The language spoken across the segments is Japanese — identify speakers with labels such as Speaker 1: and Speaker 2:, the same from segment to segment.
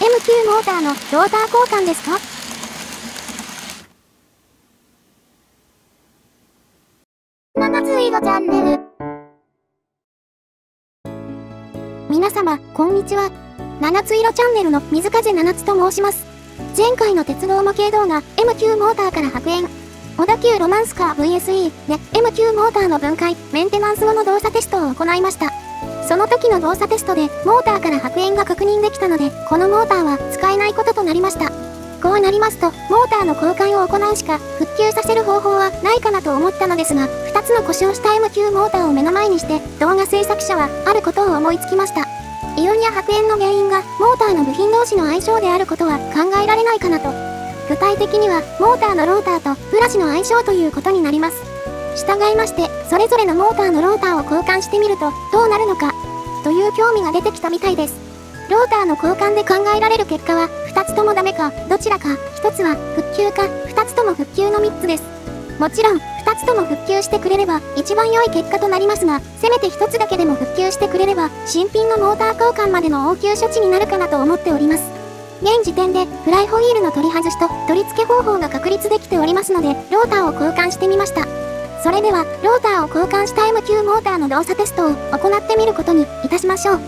Speaker 1: MQ モーターのローター交換ですか？七つ色チャンネル。皆様、こんにちは。七つ色チャンネルの水風七つと申します。前回の鉄道模型動画 MQ モーターから白煙。小田急ロマンスカー VSE で MQ モーターの分解、メンテナンス後の動作テストを行いました。その時の動作テストでモーターから白煙が確認できたので、このモーターは使えないこととなりました。こうなりますと、モーターの交換を行うしか復旧させる方法はないかなと思ったのですが、2つの故障した MQ モーターを目の前にして、動画制作者はあることを思いつきました。異音や白煙の原因がモーターの部品同士の相性であることは考えられないかなと。具体的には、モーターのローターとブラシの相性ということになります。従いまして、それぞれのモーターのローターを交換してみると、どうなるのか、という興味が出てきたみたいです。ローターの交換で考えられる結果は、2つともダメか、どちらか、1つは復旧か、2つとも復旧の3つです。もちろん、2つとも復旧してくれれば、一番良い結果となりますが、せめて1つだけでも復旧してくれれば、新品のモーター交換までの応急処置になるかなと思っております。現時点で、フライホイールの取り外しと取り付け方法が確立できておりますので、ローターを交換してみました。それでは、ローターを交換した MQ モーターの動作テストを行ってみることにいたしましょう。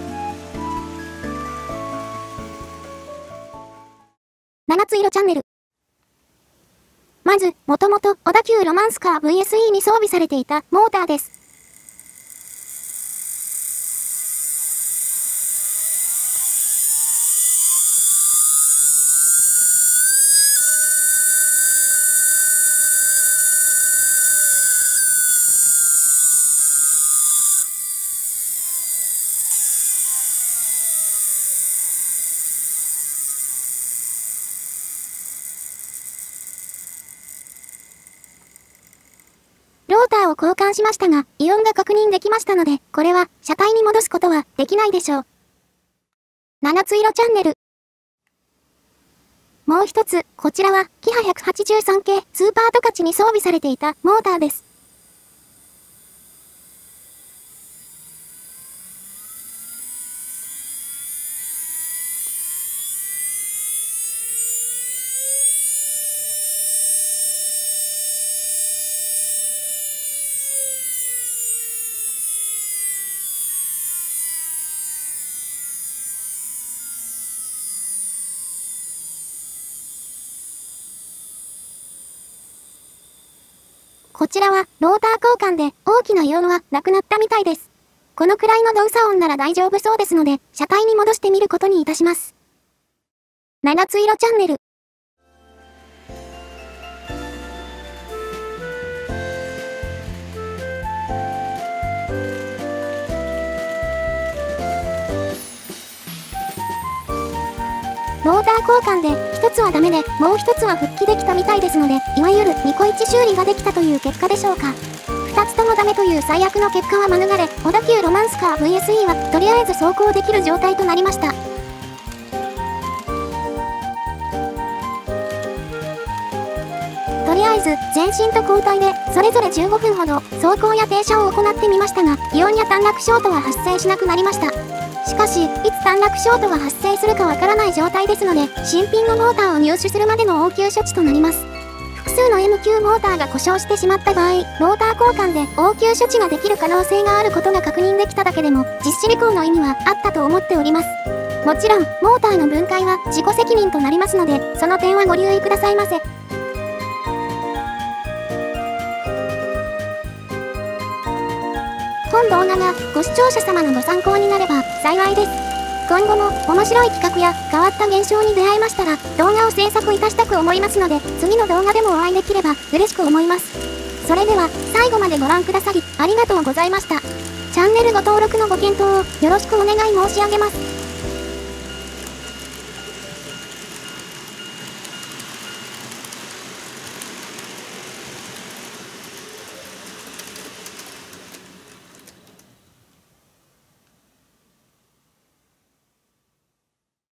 Speaker 1: 七つ色チャンネル。まず、もともと小田急ロマンスカー VSE に装備されていたモーターです。ローターを交換しましたが、異音が確認できましたので、これは車体に戻すことはできないでしょう。七つ色チャンネル。もう一つ、こちらは、キハ183系スーパートカチに装備されていたモーターです。こちらは、ローター交換で大きな異音はなくなったみたいです。このくらいの動作音なら大丈夫そうですので、車体に戻してみることにいたします。七つ色チャンネル。ローター交換で1つはダメでもう1つは復帰できたみたいですので、いわゆるニコイチ修理ができたという結果でしょうか。2つともダメという最悪の結果は免れ、小田急ロマンスカー VSE はとりあえず走行できる状態となりました。とりあえず前進と交代でそれぞれ15分ほど走行や停車を行ってみましたが、異音や短絡ショートは発生しなくなりました。しかし、いつ短絡ショートが発生するかわからない状態ですので、新品のモーターを入手するまでの応急処置となります。複数の MQ モーターが故障してしまった場合、ローター交換で応急処置ができる可能性があることが確認できただけでも、実施履行の意味はあったと思っております。もちろん、モーターの分解は自己責任となりますので、その点はご留意くださいませ。本動画がご視聴者様のご参考になれば幸いです。今後も面白い企画や変わった現象に出会いましたら動画を制作いたしたく思いますので、次の動画でもお会いできれば嬉しく思います。それでは最後までご覧くださりありがとうございました。チャンネルご登録のご検討をよろしくお願い申し上げます。